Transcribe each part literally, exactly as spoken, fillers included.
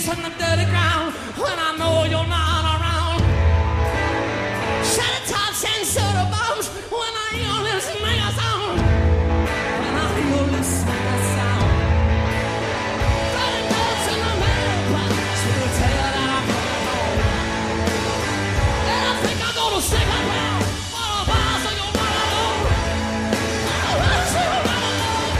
in the dirty ground when I know you're not around. Shadow tops and soda bombs when I hear this mega sound. When I hear this mega sound. Bloody notes in the mailbox will tell you that I'm coming home. And I think I'm gonna stick around for a while so you're not alone. I'll see you right alone.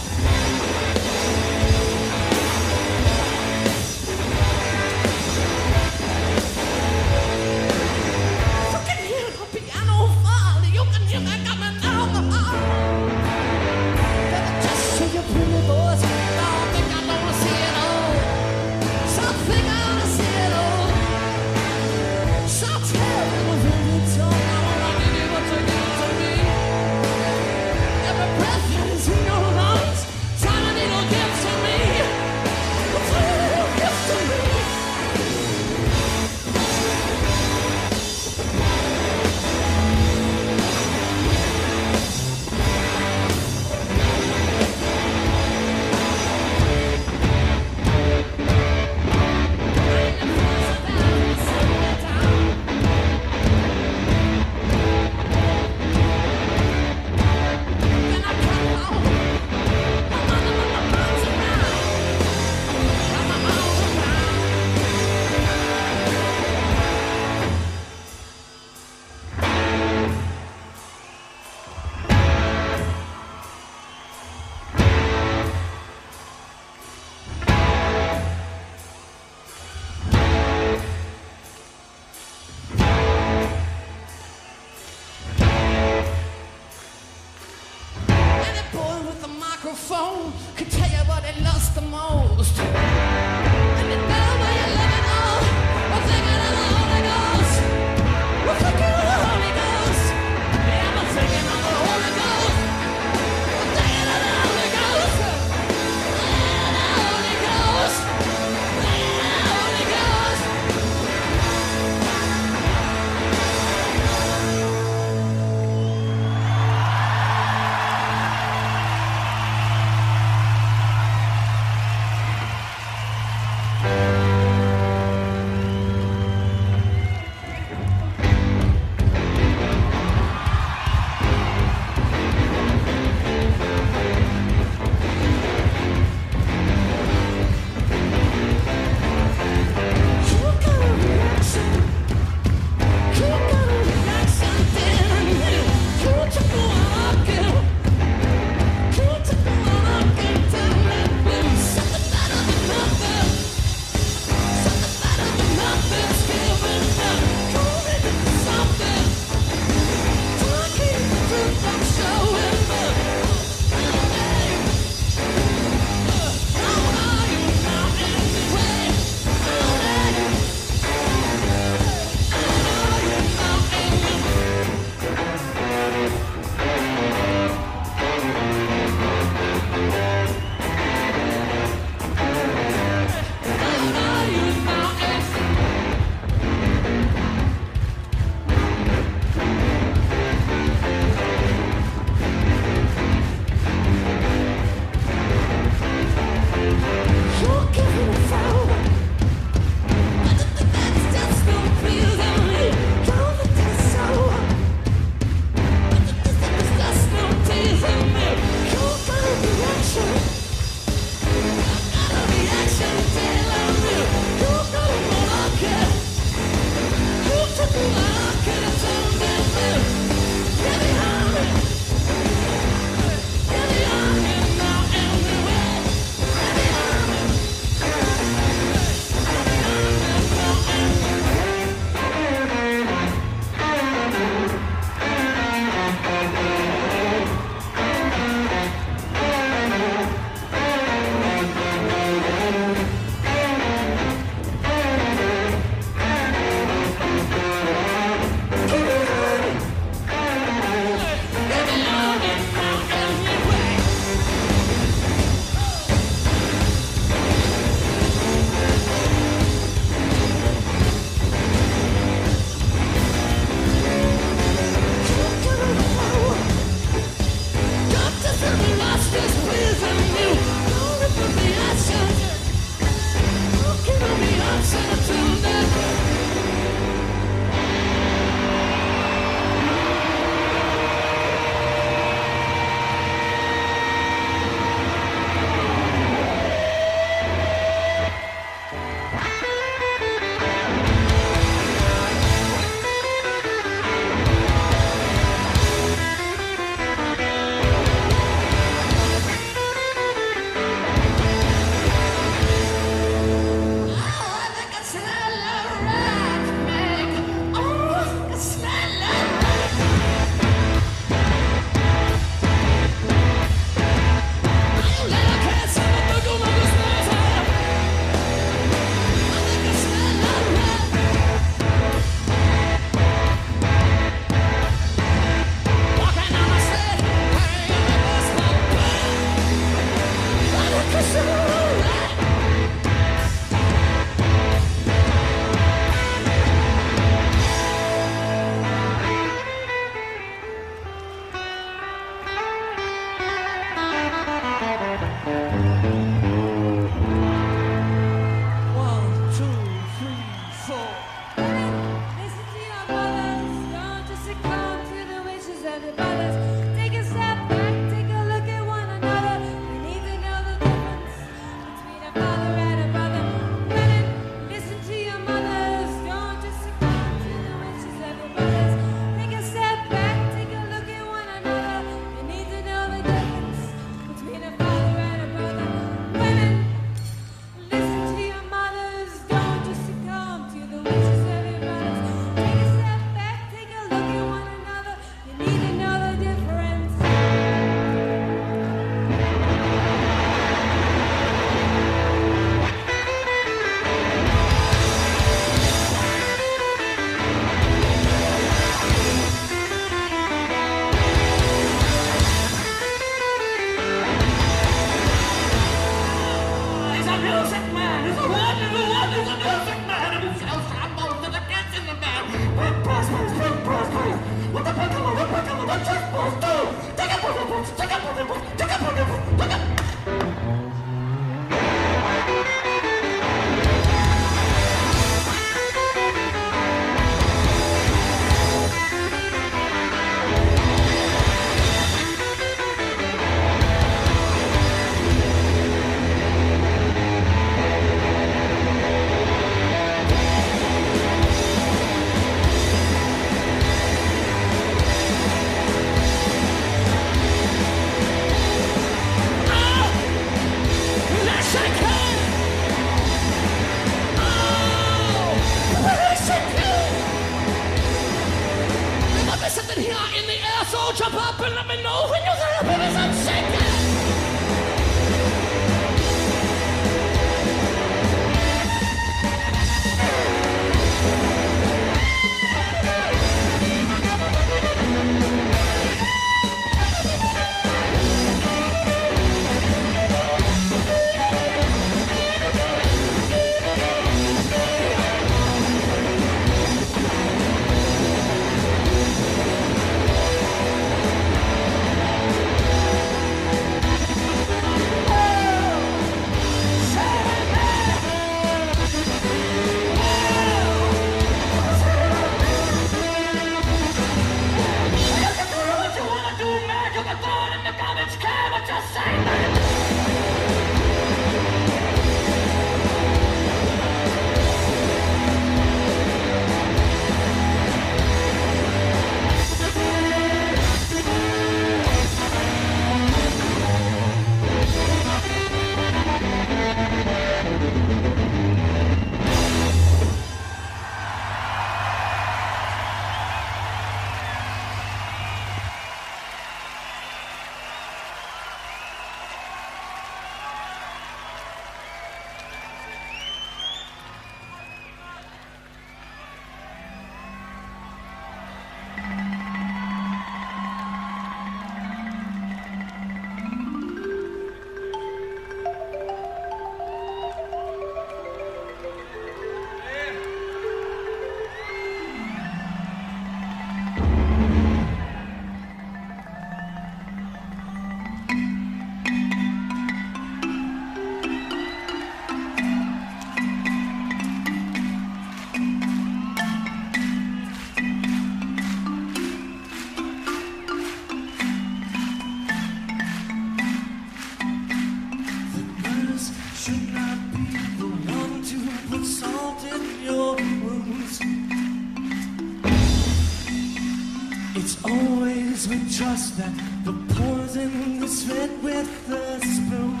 trust that the poison is fed with a spoon.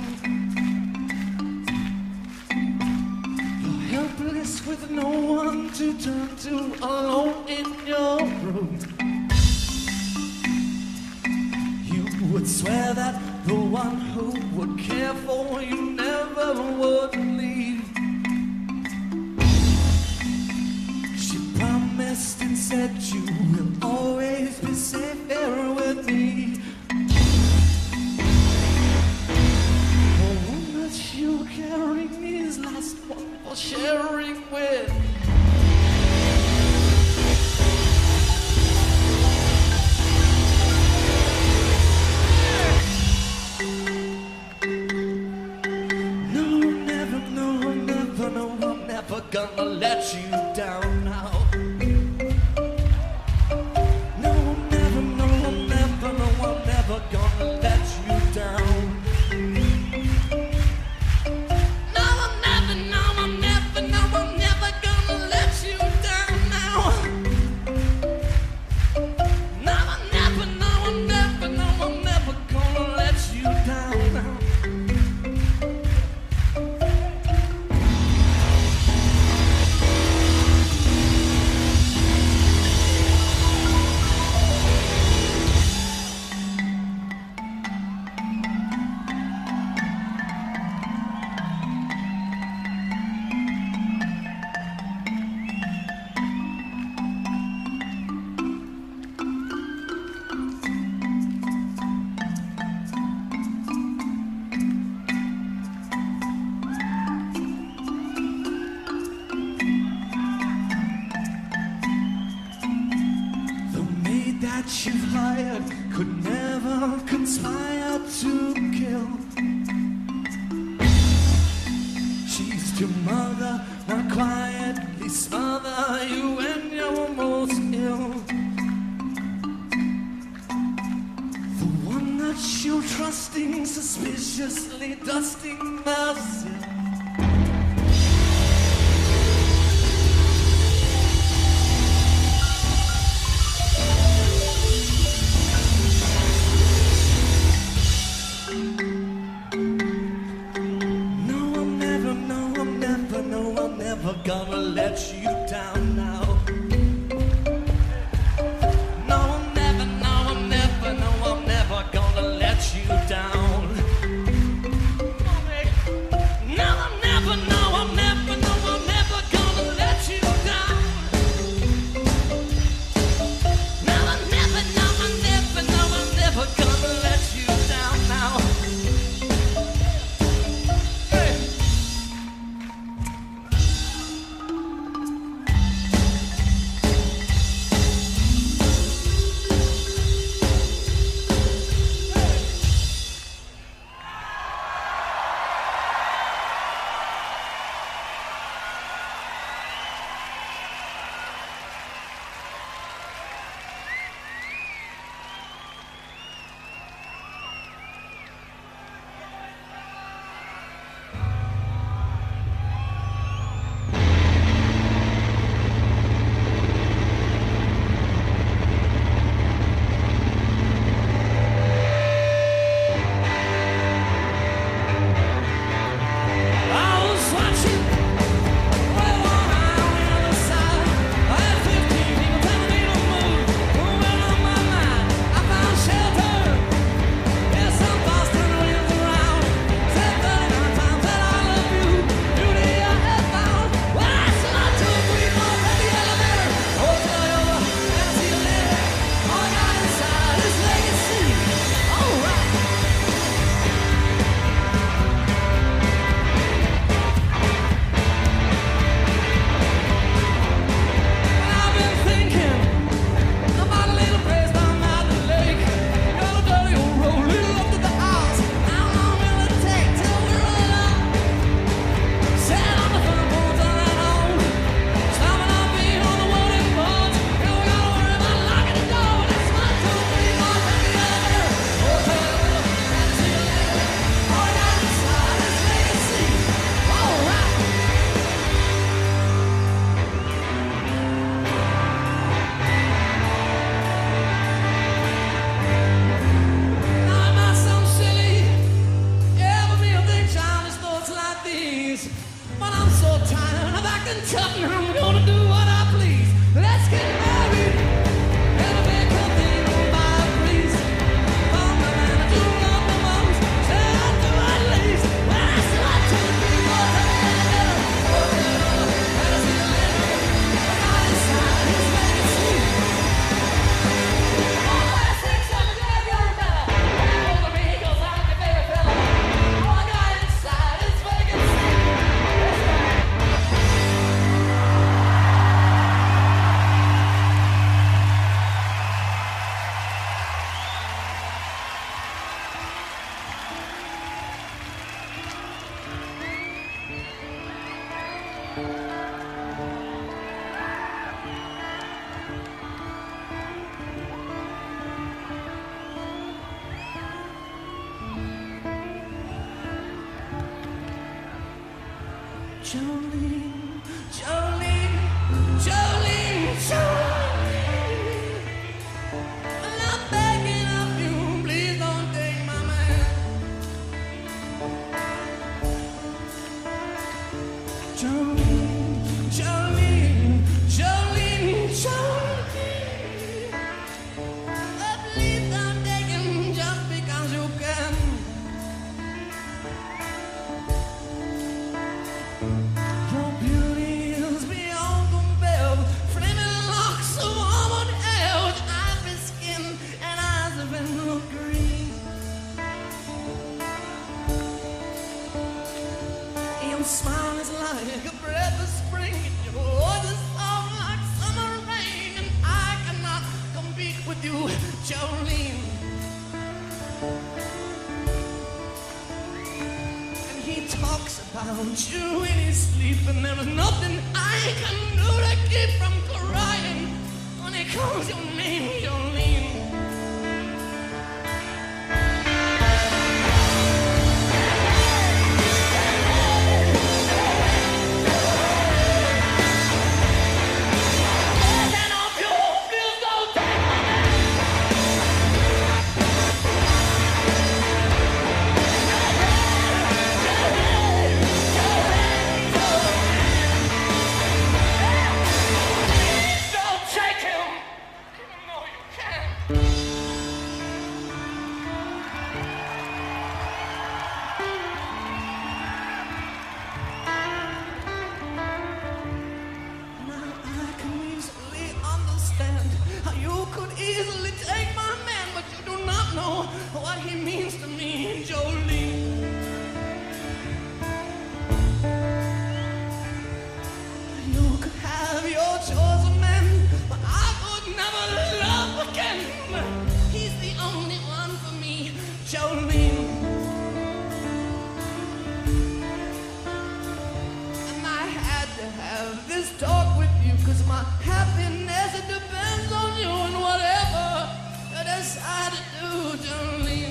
You're helpless with no one to turn to, alone in your room. You would swear that the one who would care for you never would leave. She promised and said you will always be safe here with me. The one that you're carrying is last one for sharing with. Gonna let you down now. No, I'm never, no, I'm never, no, I'm never gonna let you down. No, I'm never, no, I'm never, no, I'm never gonna let you down now. No, I'm never, no, I'm never, no, I'm never gonna let you down now. That you've hired could never conspire to kill. She's to mother, not quietly smother you when you're most ill. The one that you're trusting, suspiciously dusting mercy. Gonna let you down now. No, I'm never, no, I'm never, no, I'm never gonna let you down. No, Jolene, Jolene, Jolene, Jolene, and I'm begging of you, please don't take my man. Jolene, Jolene, Jolene, Jolene, oh, please don't take him just because you can. Your beauty is beyond compare, flaming locks of almond hair, with ivory skin and eyes of emerald green. Your smile is like a breath of spring, your voice is soft like summer rain, and I cannot compete with you, Jolene. He talks about you in his sleep, and there is nothing I can do to keep from crying when he calls your name, Jolene. Begging of you, please don't take my Don't take him, even though you can. Now I can easily understand how you could easily take my man, but you do not know what he means to me, Jolene. You could have your chosen man, but I could never love again. He's the only one for me, Jolene. And I had to have this talk with you, cause my happiness, it depends on you, and whatever you decide to do, Jolene.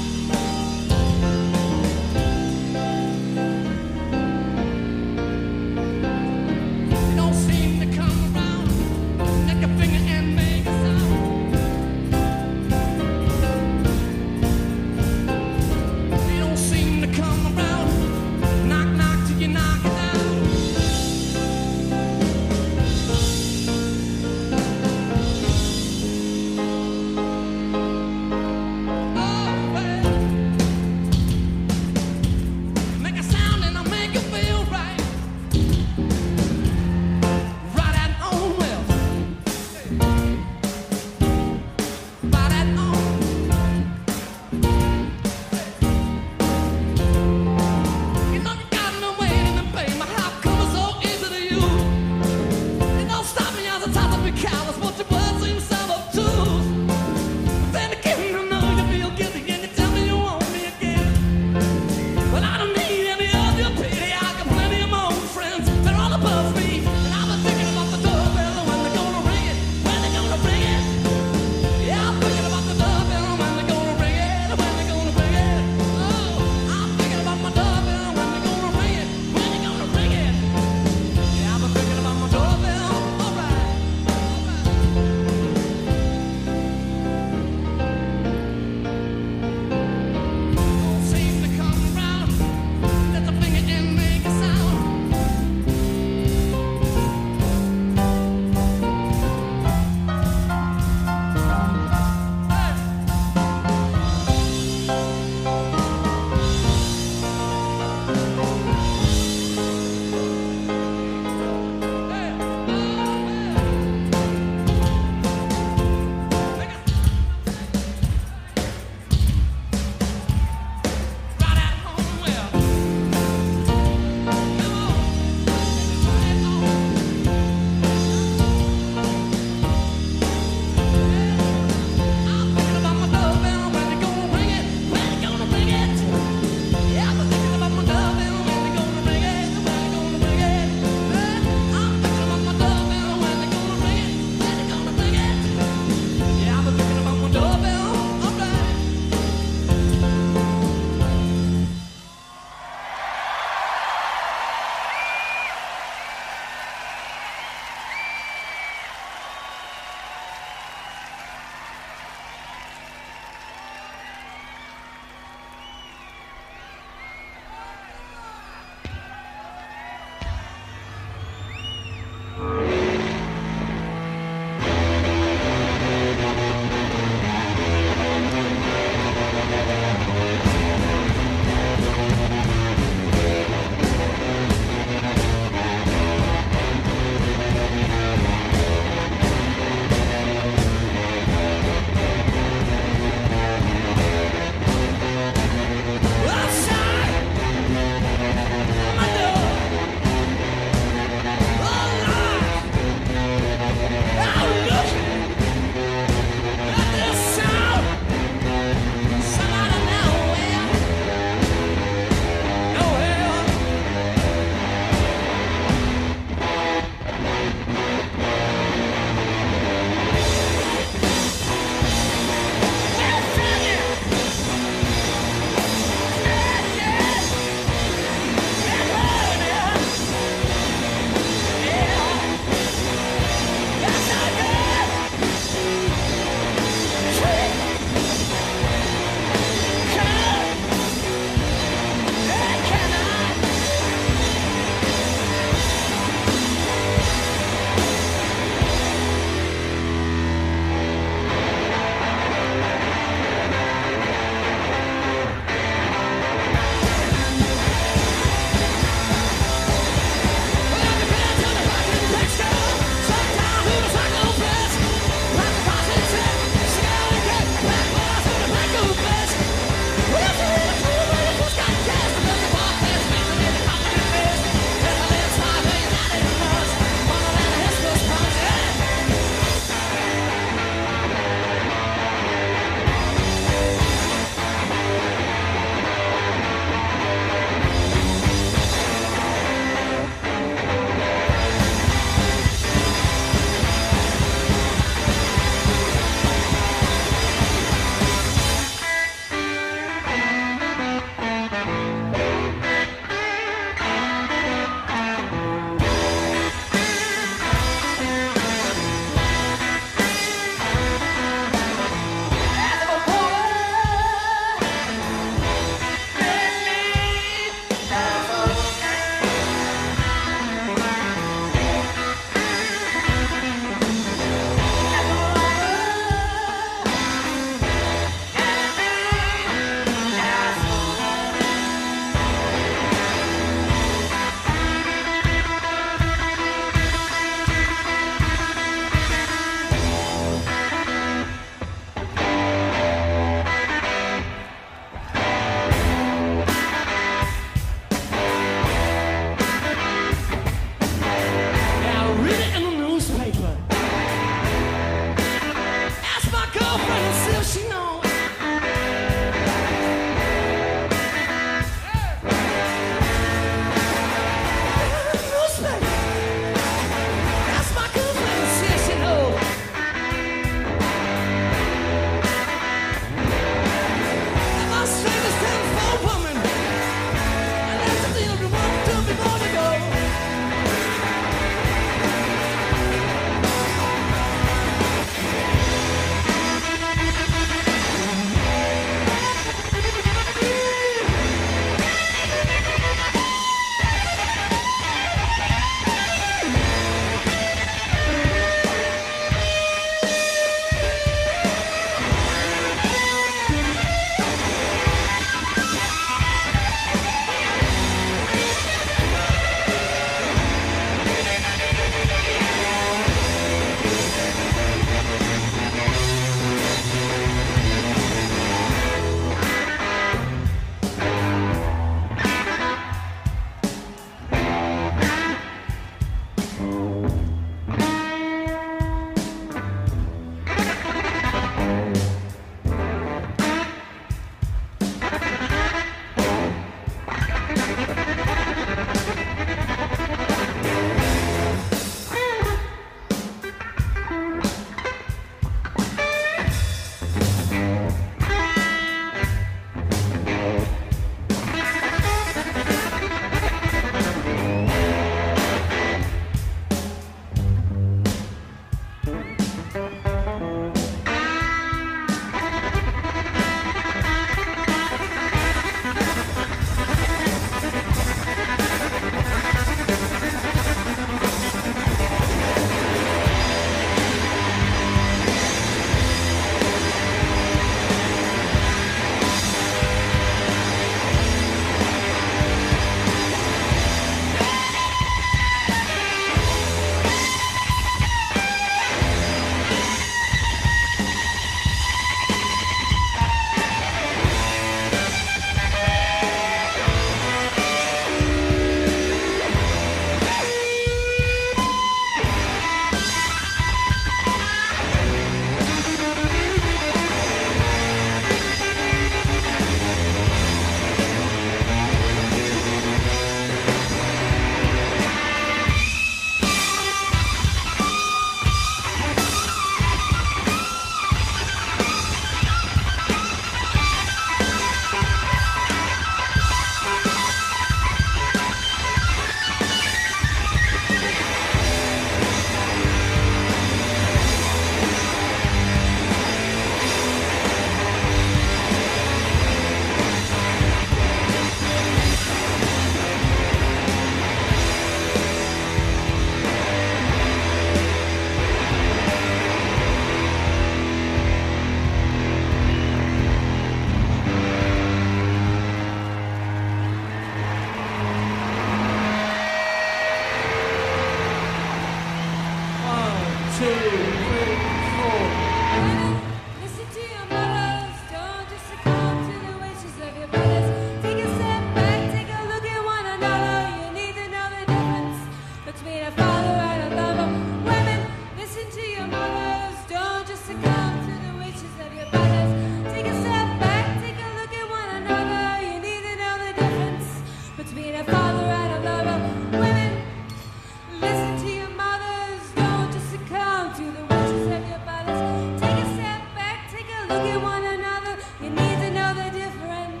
being a father and a lover. Women, listen to your mothers. Don't just succumb to the wishes of your brothers. Take a step back, take a look at one another. You need to know the difference.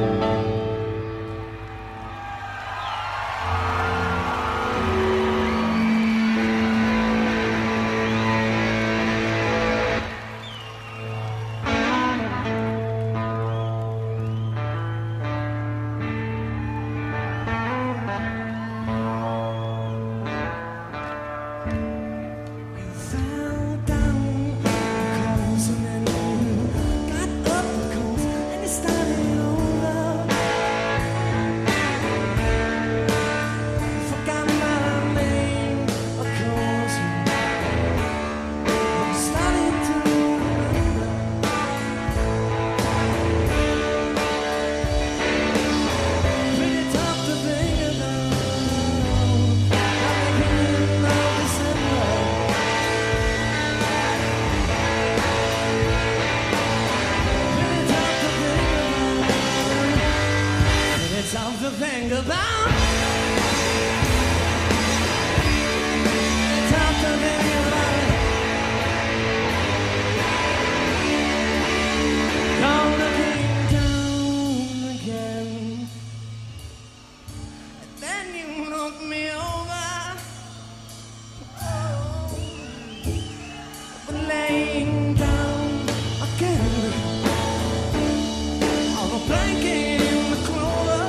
To think about. It's tough to think about it. Come looking down again, and then you knock me over. Oh, but laying down again on a blanket in the clover.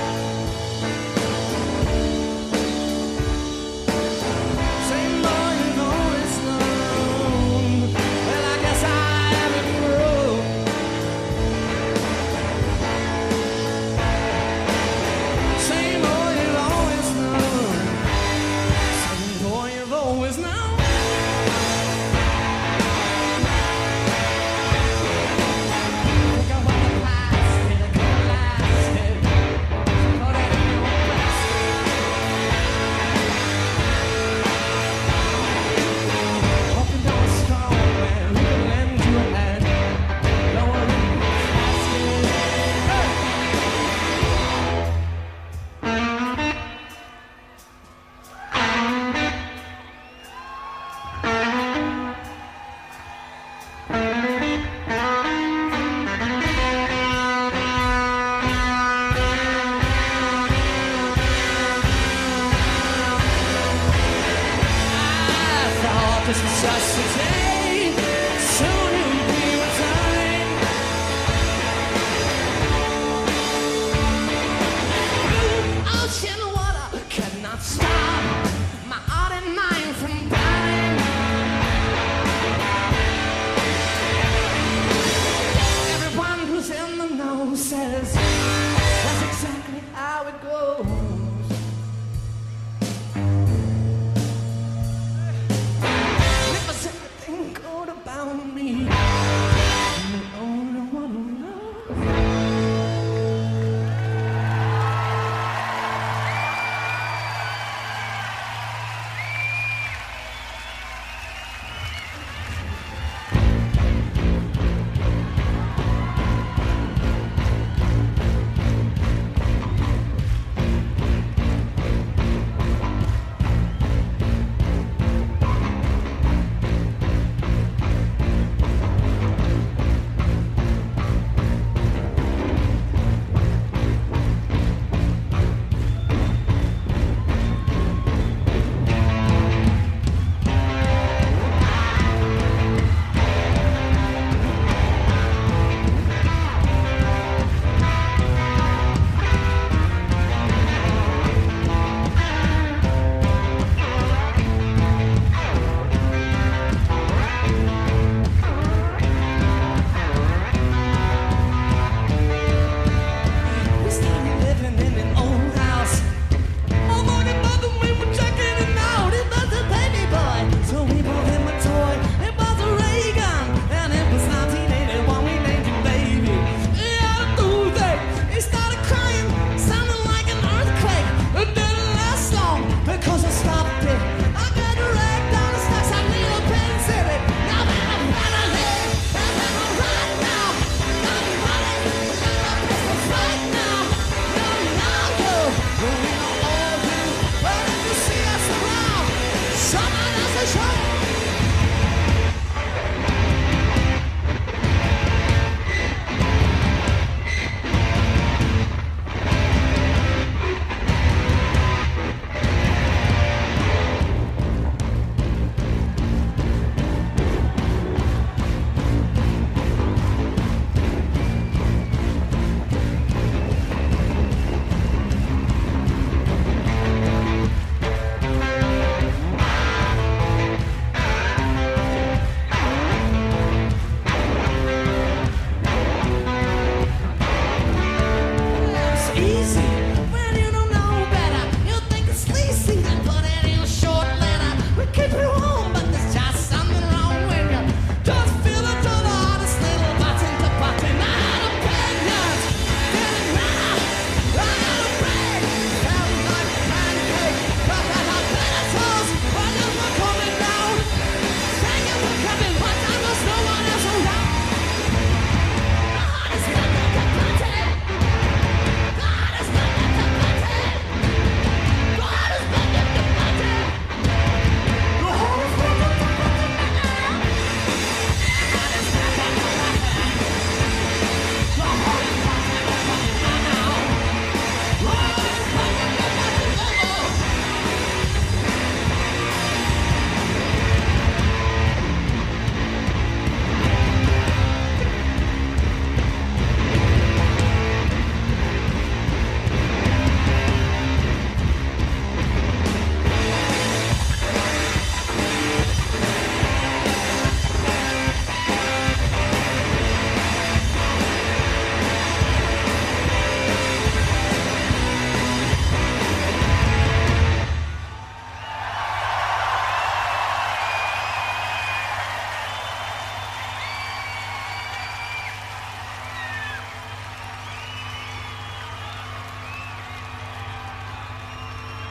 This was just a day, soon you'll be returning. Blue ocean water cannot stop my heart and mind from burning. Everyone who's in the know says that's exactly how it goes.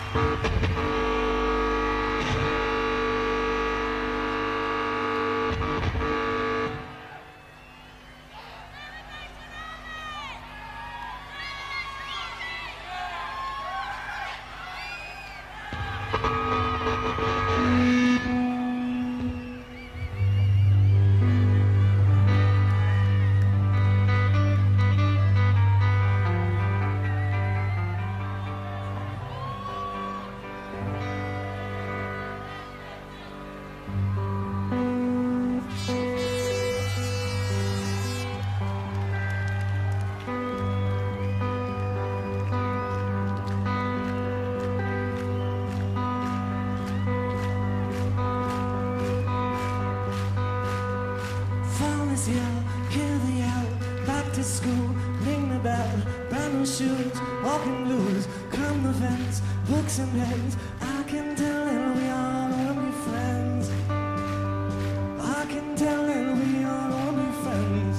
Hear the yell, back to school, ring the bell, brand new shoes, walking blues, come the fence, books and pens. I can tell that we all wanna be friends. I can tell that we all wanna be friends.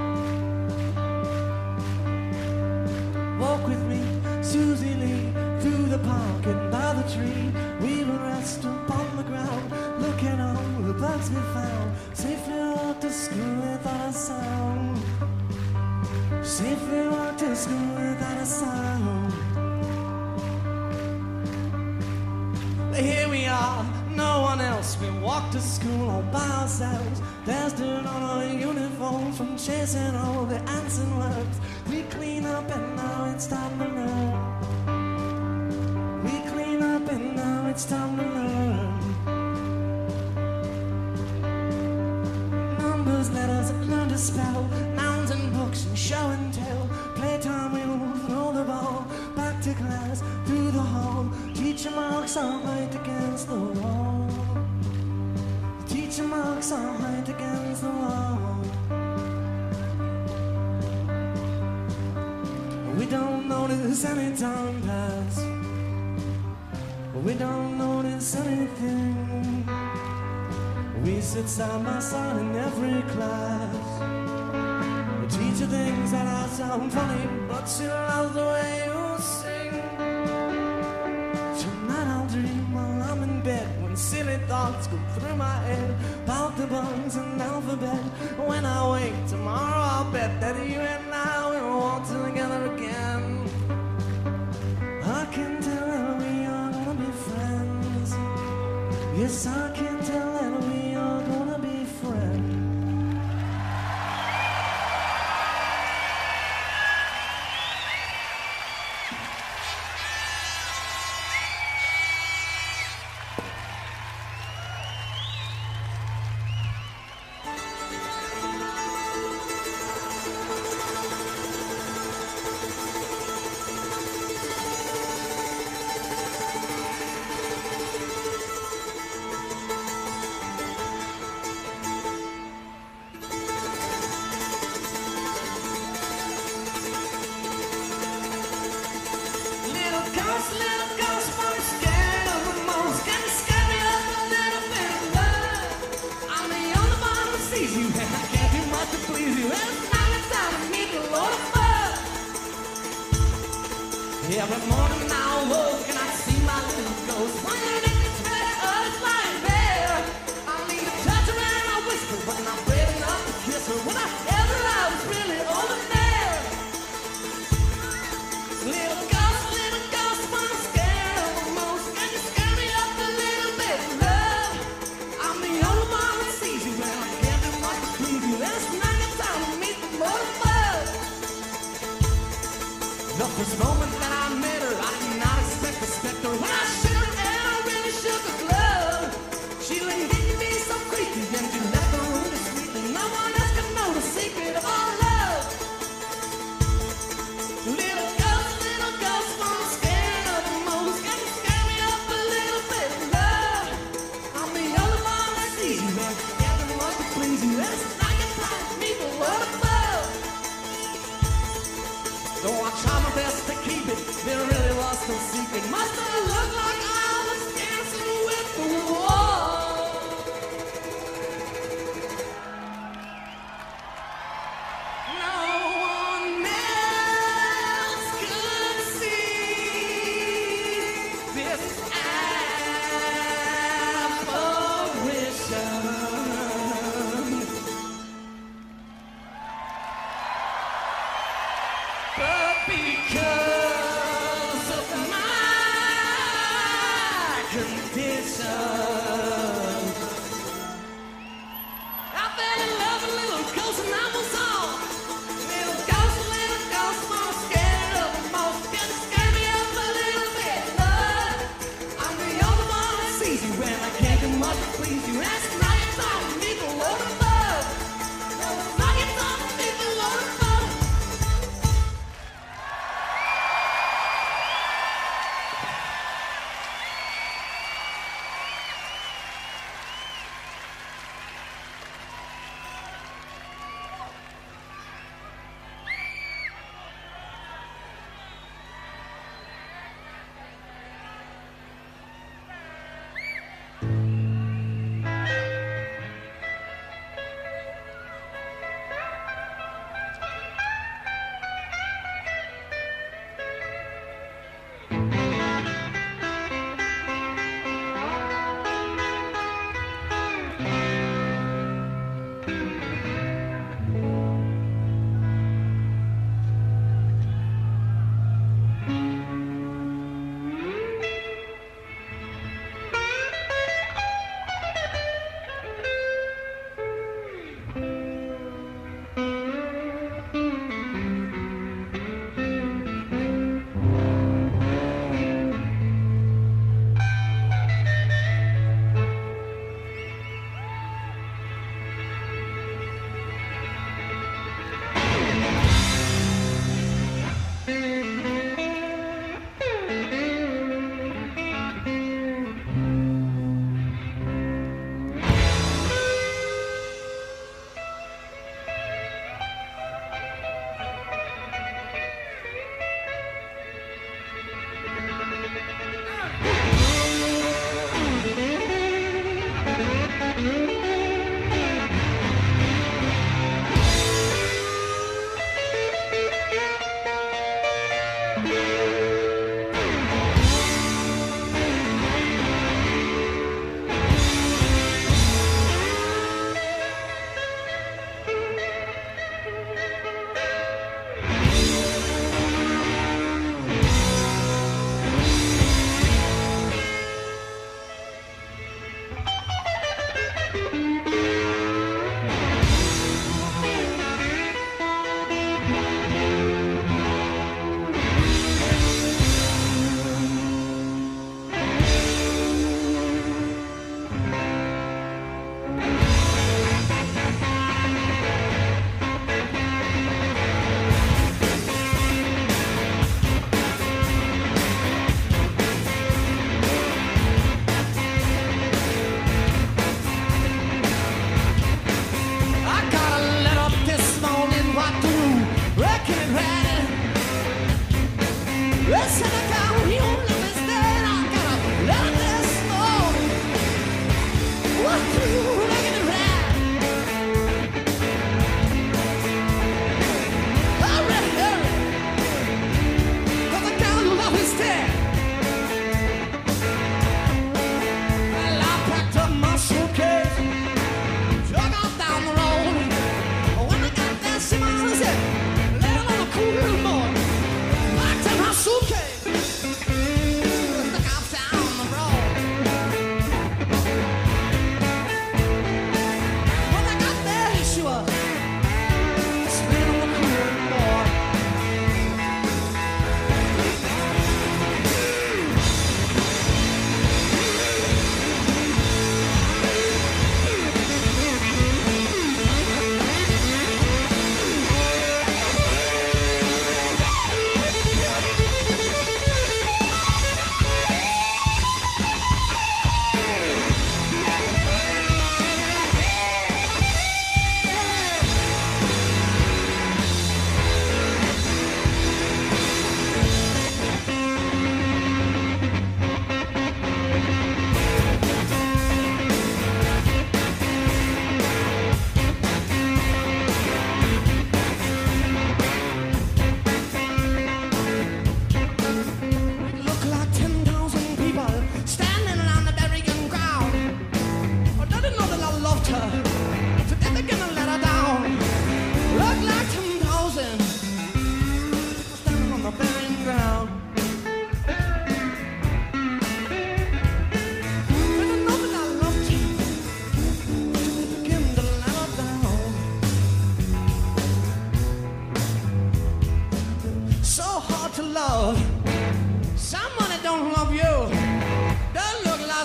Walk with me, Susie Lee, through the park and by the tree. We will rest upon the ground, look at all the bugs we found. Safely walk to school without a sound. Safely walk to school without a sound. Here we are, no one else. We walk to school all by ourselves. There's dirt on our uniforms from chasing all the ants and worms. We clean up and now it's time to learn. We clean up and now it's time to learn. Numbers, letters, learn to spell. Nouns and books and show and tell. Playtime, we will throw the ball. Back to class, through the hall. Teacher marks are right against the wall. Teacher marks are right against the wall. We don't notice any time pass. We don't notice anything. We sit side by side in every class. The teacher thinks that I sound funny, but she loves the way you sing. Tonight I'll dream while I'm in bed, when silly thoughts go through my head about the bugs and alphabet. When I wake tomorrow, I'll bet that you and I will walk together again. I can tell that we are gonna be friends. Yes, I can tell that we are gonna be friends. Every morning I woke and I see my little ghost. When the next better earth lying bare, I need to touch her and I whisper, but I'm brave enough to kiss her. When I ever I was really over there. Little ghost, little ghost, when I'm scared of the most, can you scare me up a little bit, love? I'm the only one that sees you and I can't do much to please you. It's not the time to meet the motor bug. The first moment that I met her, I knew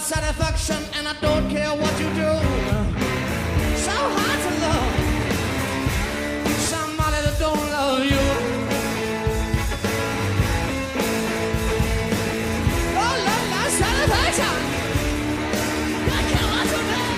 satisfaction, and I don't care what you do. So hard to love somebody that don't love you. Oh, love, love, satisfaction. I care what you do.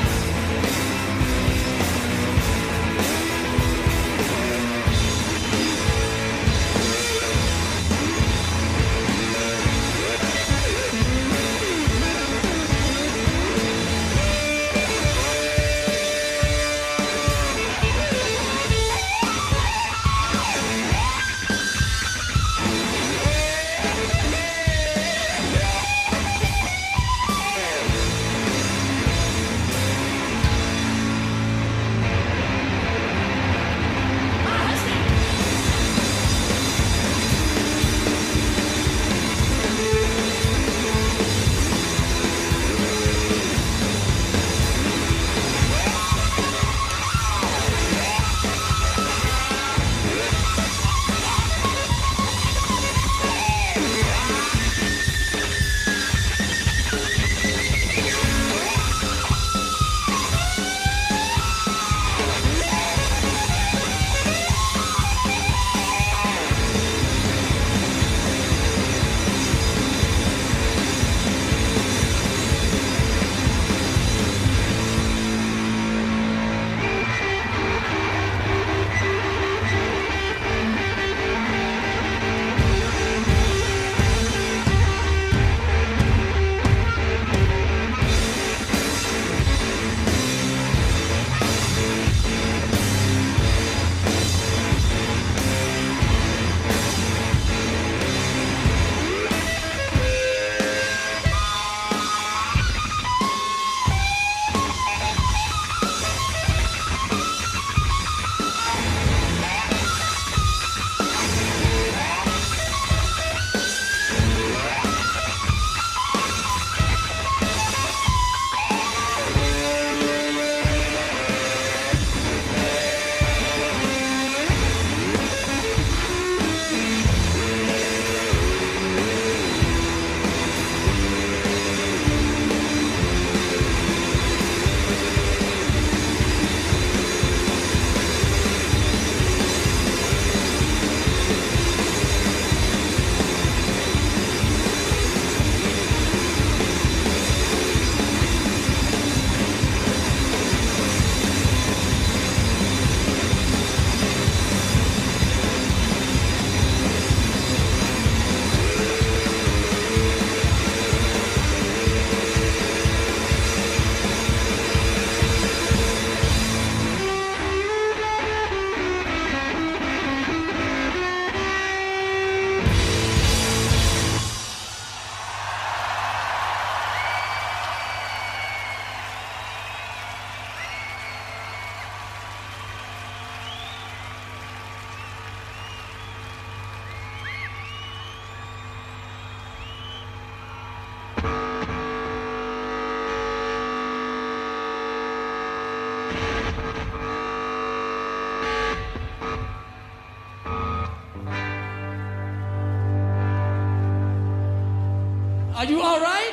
Are you all right?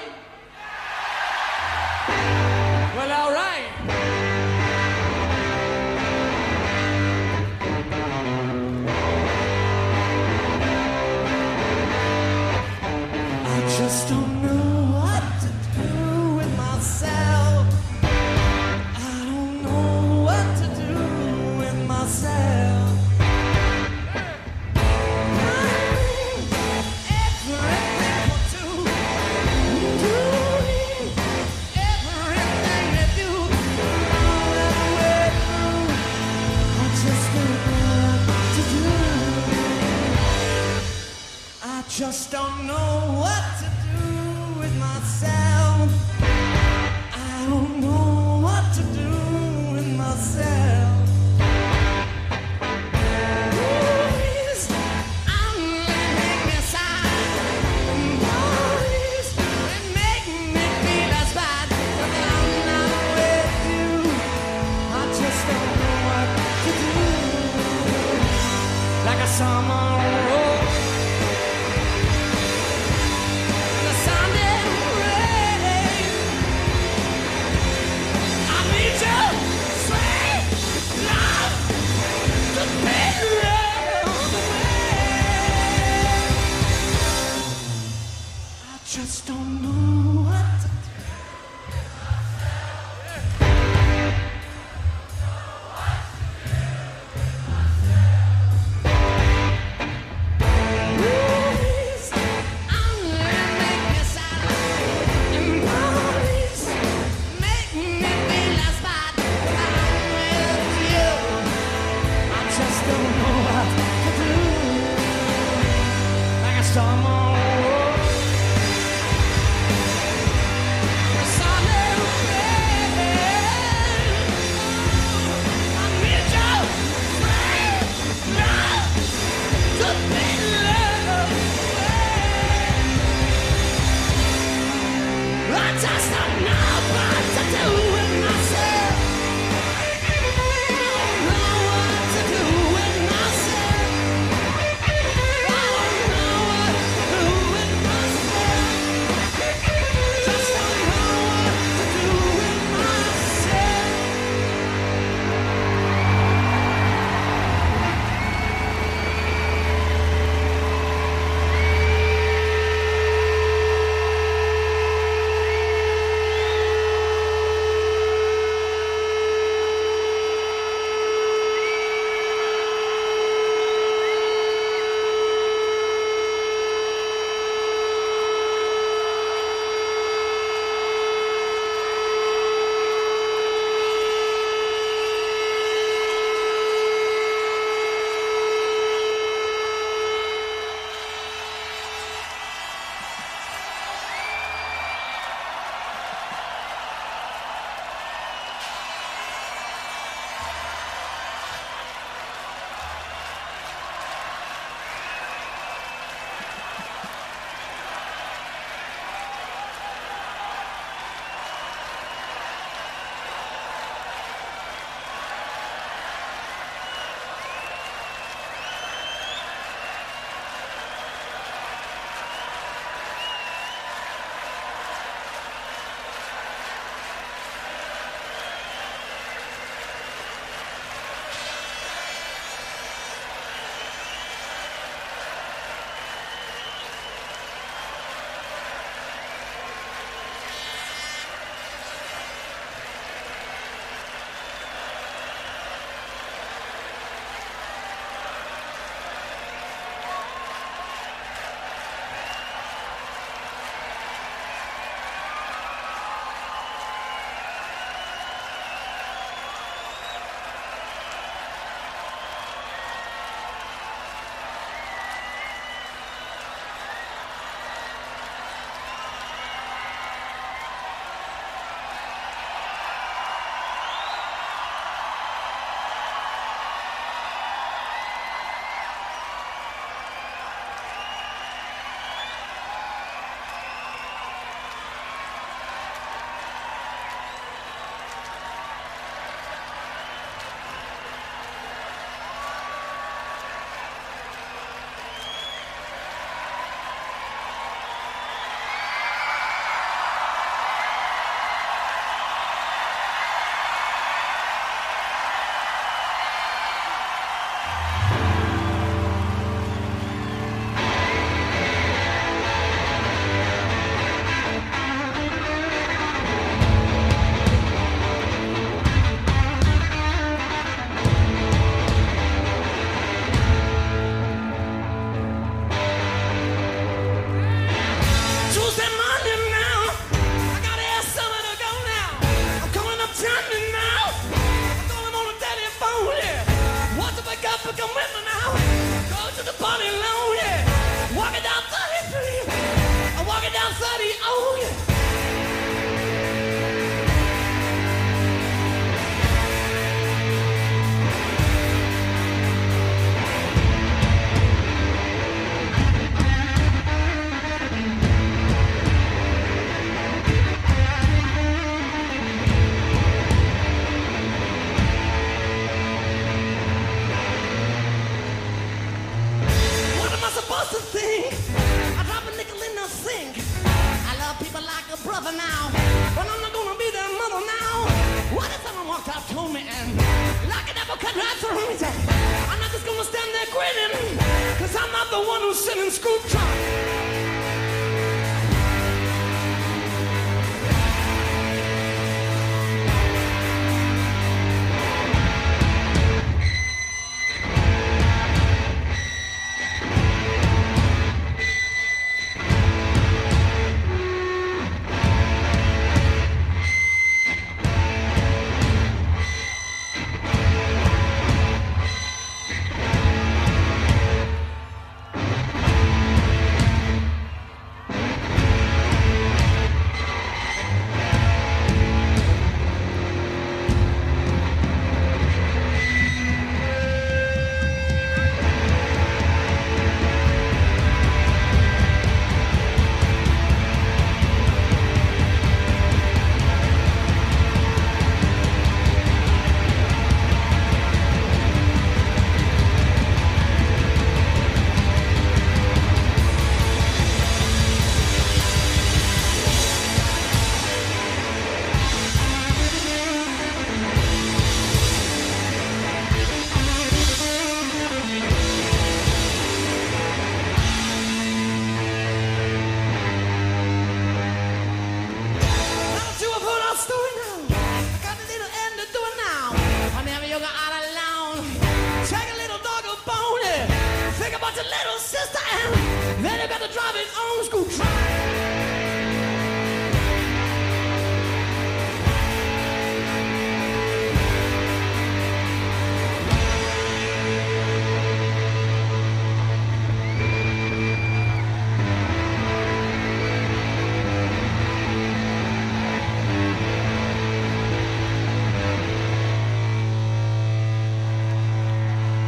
Well, all right. I just don't know what to do with myself. I don't know what to do with myself. Just don't know what to do don't know what to do. Please, I'm gonna make this out. And please, make me feel less bad. I'm with you. I just don't know what to do. Like a storm on a road. A solid rain. I need you, friend, love, to be loved. I just don't know what to do with myself. I don't know what to do with myself. I don't know what to do with myself. Just don't know what to do with myself. Tuesday morning now, I gotta ask someone to go now. I'm calling up Johnny now. I'm calling on the telephone, yeah. Want to wake up and come with me now? Go to the party alone, yeah. Walking down thirty-three, I'm walking down thirty, oh yeah. What am I supposed to think? I drop a nickel in the sink. I love people like a brother now, but I'm not gonna be their mother now. What if someone walked out to me and like an apple cut right through me? I'm not just gonna stand there grinning, cause I'm not the one who's sitting screwed truck. of his own school track.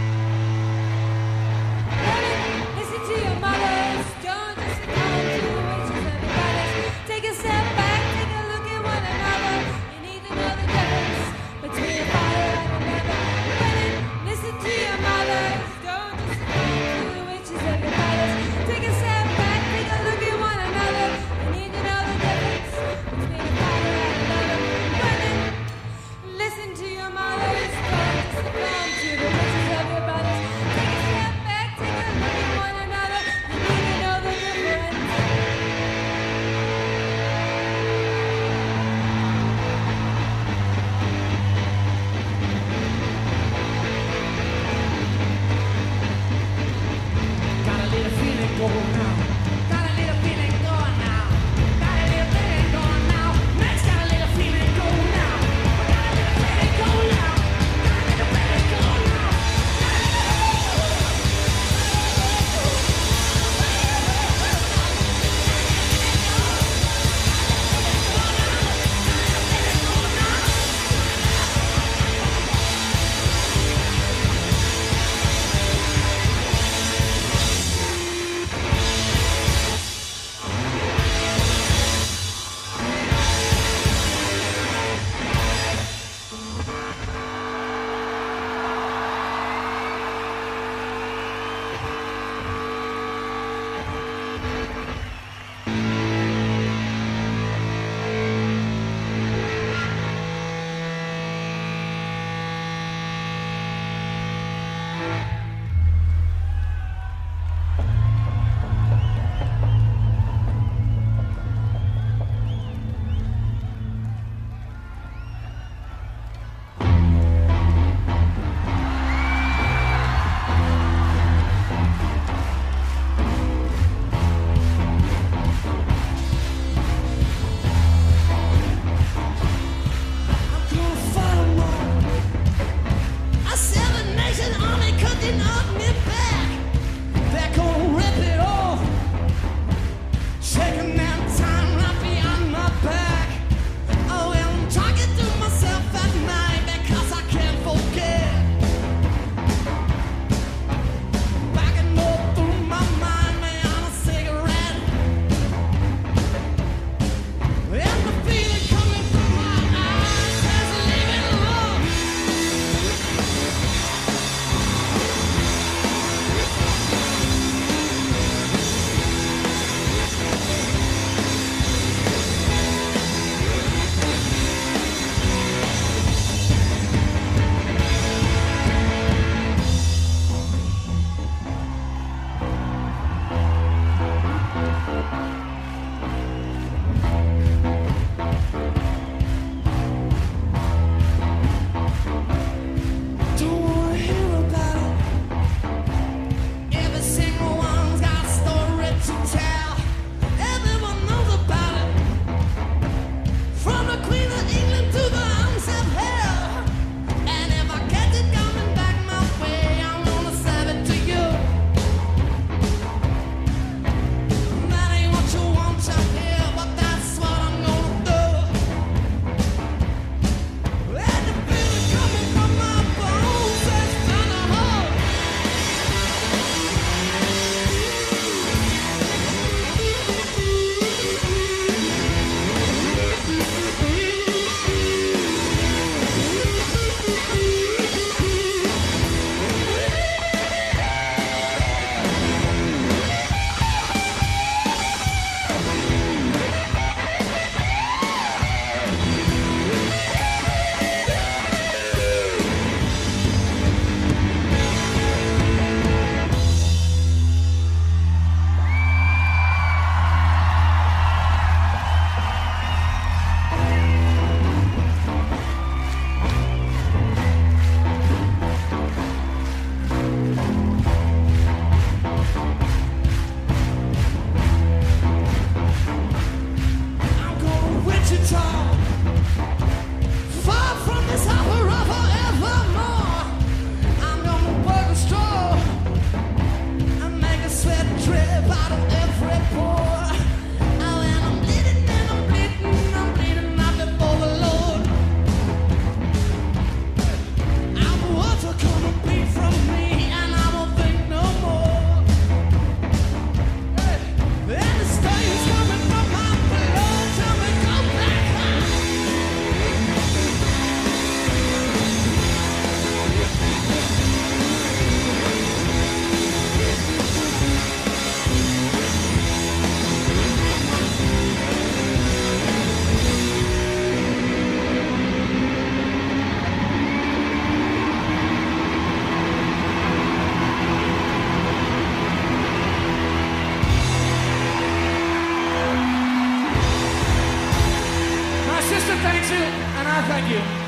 Listen to your mothers, don't just succumb to thanks you, and I thank you.